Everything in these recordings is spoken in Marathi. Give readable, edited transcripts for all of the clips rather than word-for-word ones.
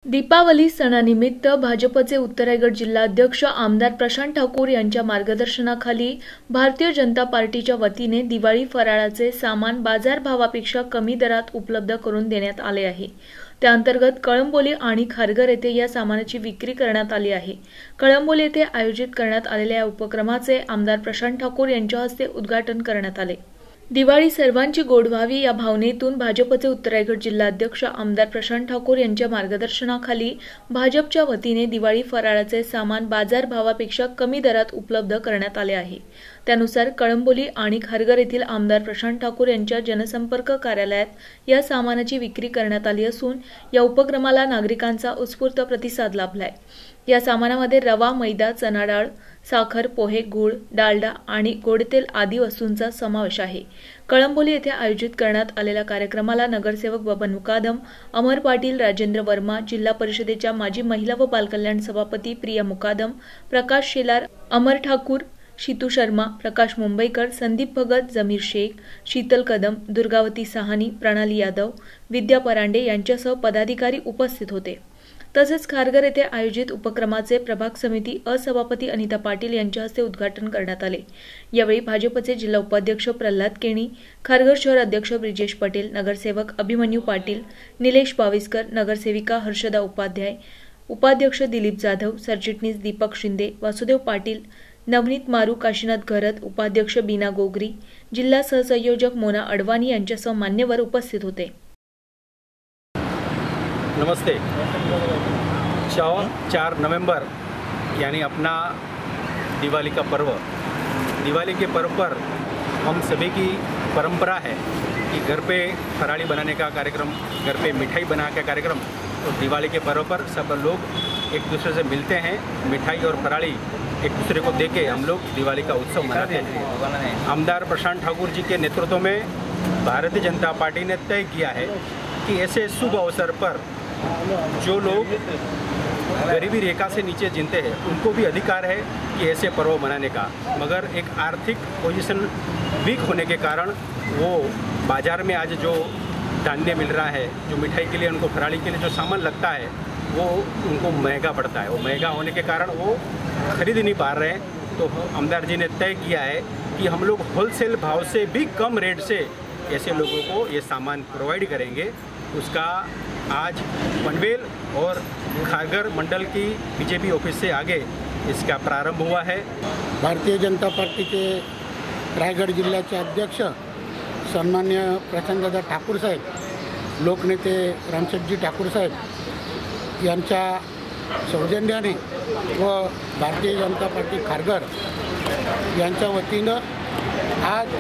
दीपावली सणानिमित्त भाजपचे उत्तर रायगड जिल्हाध्यक्ष आमदार प्रशांत ठाकूर यांच्या मार्गदर्शनाखाली भारतीय जनता पार्टीच्या वतीने दिवाळी फराळाचे सामान बाजारभावापेक्षा कमी दरात उपलब्ध करून देण्यात आले आहे। त्याअंतर्गत कळंबोली आणि खारघर येथे या सामानाची विक्री करण्यात आली आहे। कळंबोली येथे आयोजित करण्यात आलेल्या या उपक्रमाचे आमदार प्रशांत ठाकूर यांच्या हस्ते उद्घाटन करण्यात आले। दिवाळी सर्वांची गोड व्हावी या भावनेतून भाजपचे उत्तर रायगड जिल्हाध्यक्ष आमदार प्रशांत ठाकूर यांच्या मार्गदर्शनाखाली भाजपच्या वतीने दिवाळी फराळाचे सामान बाजारभावापेक्षा कमी दरात उपलब्ध करण्यात आले आहे। त्यानुसार कळंबोली आणि खारघर येथील आमदार प्रशांत ठाकूर यांच्या जनसंपर्क कार्यालयात या सामानाची विक्री करण्यात आली असून या उपक्रमाला नागरिकांचा उत्स्फूर्त प्रतिसाद लाभलाय। या सामानामध्ये रवा, मैदा, चणा डाळ, साखर, पोहे, गूळ, डालडा आणि गोडतेल आदी वस्तूंचा समावेश आहे। कळंबोली येथे आयोजित करण्यात आलेल्या कार्यक्रमाला नगरसेवक बबन मुकादम, अमर पाटील, राजेंद्र वर्मा, जिल्हा परिषदेच्या माजी महिला व बालकल्याण सभापती प्रिया मुकादम, प्रकाश शेलार, अमर ठाकूर, शीतू शर्मा, प्रकाश मुंबईकर, संदीप भगत, जमीर शेख, शीतल कदम, दुर्गावती साहनी, प्रणाली यादव, विद्या परांडे यांच्यासह पदाधिकारी उपस्थित होते। तसेच खारघर येथे आयोजित उपक्रमाचे प्रभाग समिती असभापती अनिता पाटील यांच्या हस्ते उद्घाटन करण्यात आले। यावेळी भाजपचे जिल्हा उपाध्यक्ष प्रल्हाद केणी, खारघर शहर अध्यक्ष ब्रिजेश पटेल, नगरसेवक अभिमन्यू पाटील, निलेश बाविस्कर, नगरसेविका हर्षदा उपाध्याय, उपाध्यक्ष दिलीप जाधव, सरचिटणीस दीपक शिंदे, वासुदेव पाटील, नवनीत मारू, काशीनाथ घरत, उपाध्यक्ष बीना गोगरी, जिल्हा सहसंयोजक मोना अडवाणी यांच्यासह मान्यवर उपस्थित होते। नमस्ते। 4 नवंबर यानी अपना दिवाली का पर्व। दिवाली के पर्व पर हम सभी की परंपरा है कि घर पे फराड़ी बनाने का कार्यक्रम, घर पे मिठाई बना का कार्यक्रम। तो दिवाली के पर्व पर सब लोग एक दूसरे से मिलते हैं, मिठाई और फराड़ी एक दूसरे को देके हम लोग दिवाली का उत्सव मनाते हैं। आमदार प्रशांत ठाकुर जी के नेतृत्व में भारतीय जनता पार्टी ने तय किया है कि ऐसे शुभ अवसर पर जो लोग गरीबी रेखा से नीचे जीते हैं उनको भी अधिकार है कि ऐसे पर्व मनाने का, मगर एक आर्थिक पोजीशन वीक होने के कारण वो बाज़ार में आज जो धान्य मिल रहा है, जो मिठाई के लिए उनको फराड़ी के लिए जो सामान लगता है वो उनको महंगा पड़ता है। वो महंगा होने के कारण वो खरीद नहीं पा रहे हैं। तो आमदार जी ने तय किया है कि हम लोग होलसेल भाव से भी कम रेट से ऐसे लोगों को ये सामान प्रोवाइड करेंगे। उसका आज पनवेल और खारघर मंडल की बीजेपी ऑफिस से आगे इसका प्रारंभ हुआ है। भारतीय जनता पार्टी के रायगड जिल्ह्याचे अध्यक्ष सन्मान्य प्रशांतदादा ठाकूर साहेब, लोकनेते रामशेठजी ठाकूर साहेब यांच्या सौजन्याने व भारतीय जनता पार्टी खारघर यांच्या वतीनं आज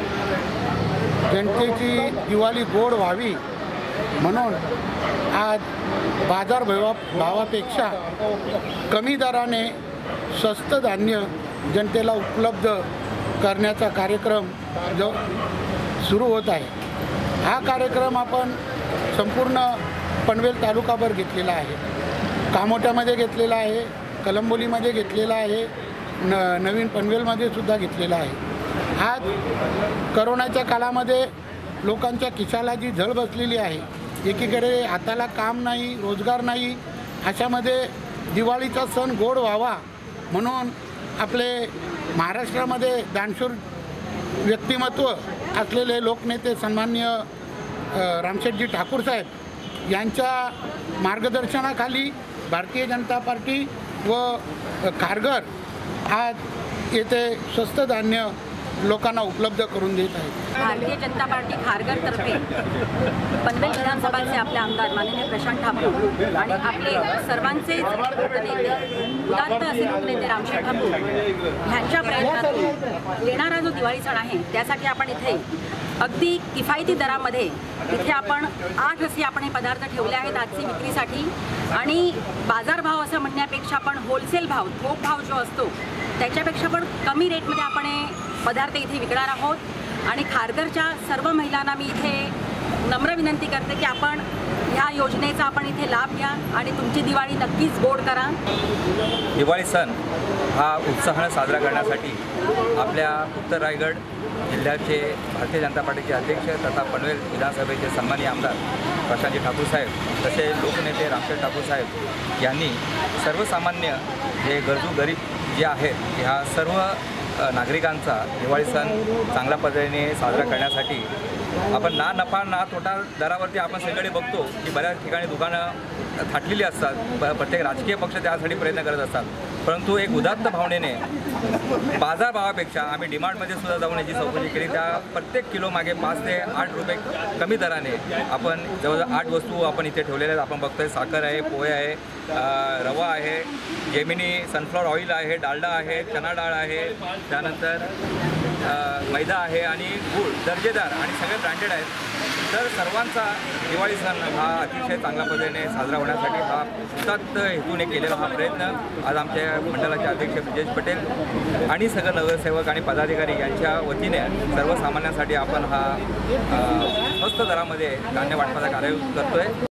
जनतेची दिवाळी गोड व्हावी म्हणून आज बाजार भावापेक्षा कमी दराने स्वस्त धान्य जनतेला उपलब्ध करण्याचा कार्यक्रम जो सुरू होत आहे। हा कार्यक्रम आपण संपूर्ण पनवेल तालुकाभर घेतलेला आहे, कामोट्यामध्ये घेतलेला आहे, कळंबोलीमध्ये घेतलेला आहे, नवीन पनवेलमध्ये सुद्धा घेतलेला आहे। आज करोनाच्या काळामध्ये लोकांच्या खिशाला जी झळ बसलेली आहे, एकीकडे हाताला काम नाही, रोजगार नाही, अशामध्ये दिवाळीचा सण गोड व्हावा म्हणून आपले महाराष्ट्रामध्ये दानशूर व्यक्तिमत्व असलेले लोकनेते सन्माननीय रामशेठजी ठाकूर साहेब यांच्या मार्गदर्शनाखाली भारतीय जनता पार्टी व खारघर आज येथे स्वस्त धान्य लोकांना उपलब्ध करून देत आहे। भारतीय जनता पार्टी खारघरतर्फे पनवेल विधानसभाचे आपले आमदार माननीय प्रशांत ठाकूर आणि आपले सर्वांचे नेते उदात्त असे लोकनेते रामशेठ ठाकूर ह्यांच्या प्रयत्नातून येणारा जो दिवाळी सण आहे त्यासाठी आपण इथे अगदी किफायती दरामध्ये इथे आपण 8 असे आपण हे पदार्थ ठेवले आहेत आजची विक्रीसाठी। आणि बाजारभाव असं म्हणण्यापेक्षा आपण होलसेल भाव, थोक भाव जो असतो त्याच्यापेक्षा पण कमी रेटमध्ये आपण हे पदार्थ इथे विकणार आहोत। आणि खारघरच्या सर्व महिलांना मी इथे नम्र विनंती करते की आपण ह्या योजनेचा आपण इथे लाभ घ्या आणि तुमची दिवाळी नक्कीच गोड करा। दिवाळी सण हा उत्साहाने साजरा करण्यासाठी आपल्या उत्तर रायगड जिल्ह्याचे भारतीय जनता पार्टीचे अध्यक्ष तथा पनवेल विधानसभेचे सन्माननीय आमदार प्रशांतजी ठाकूर साहेब तसे लोकनेते रामशेठ ठाकूर साहेब यांनी सर्वसामान्य जे गरजू गरीब जे आहेत ह्या सर्व नागरिकांचा दिवाळी सण चांगल्या पद्धतीने साजरा करण्यासाठी आपण ना नफा ना तोटा दरावरती आपण सगळे बघतो की बऱ्याच ठिकाणी दुकानं थाटलेली असतात, प्रत्येक राजकीय पक्ष त्यासाठी प्रयत्न करत असतात, परंतु एक उदात्त भावनेने बाजारभावापेक्षा आम्ही डिमांडमध्ये सुद्धा जाऊन याची चौकशी केली। त्या प्रत्येक किलो मागे 5 ते 8 रुपये कमी दराने आपण जवळजवळ 8 वस्तू आपण इथे ठेवलेल्या आहेत। आपण बघतोय साखर आहे, पोहे आहे, रवा आहे, जेमिनी सनफ्लॉवर ऑइल आहे, डालडा आहे, चना डाळ आहे, त्यानंतर मैदा आहे आणि गूळ दर्जेदार आणि सगळे ब्रँडेड आहेत। तर सर्वांचा दिवाळी सण हा अतिशय चांगल्या पद्धतीने साजरा होण्यासाठी हा उदात्त हेतूने केलेला हा प्रयत्न आज आमच्या मंडळाचे अध्यक्ष ब्रिजेश पटेल आणि सगळे नगरसेवक आणि पदाधिकारी यांच्या वतीने सर्वसामान्यांसाठी आपण हा स्वस्त दरामध्ये धान्य वाटपाचा कार्यक्रम करतोय।